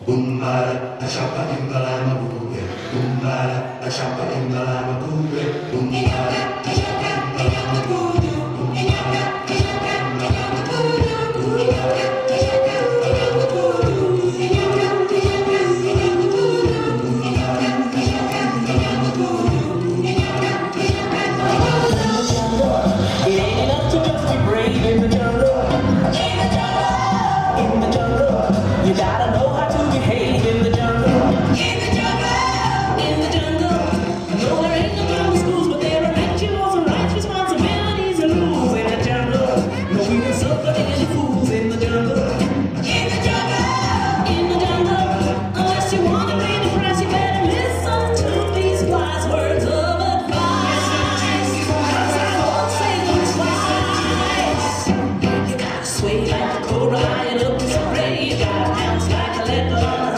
Umbala, a chapa imbalama bube. Umbala, a chapa imbalama bube. Umbala, a chapa imbalama bube. Umbala, a chapa imbalama bube. Umbala, a chapa imbalama bube. Umbala, a chapa imbalama bube. Umbala, a chapa imbalama bube. Umbala, a chapa imbalama bube. It ain't enough to just be brave in the jungle. In the jungle, you gotta know how to behave in the jungle. In the jungle. No, there ain't no grammar schools, but there are rituals and rights, responsibilities and rules in the jungle. No, we will suffer any fools in the jungle. In the jungle. Unless you wanna be depressed, you better listen to these wise words of advice. I won't say them twice. You gotta sway like a cobra and up to spray. You gotta bounce like a leopard.